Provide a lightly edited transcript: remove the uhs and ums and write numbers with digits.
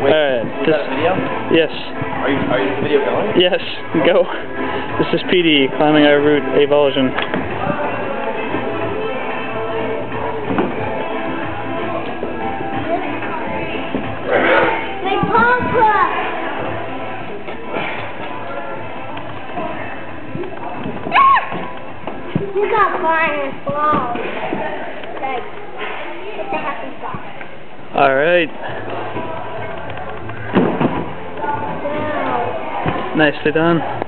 Alright. Was that a video? Yes. Are you video going? Yes. Go. This is PD climbing our route, Avulsion. My papa! You got flying as well. Like, what the heck is that? Alright. Wow. Nicely done.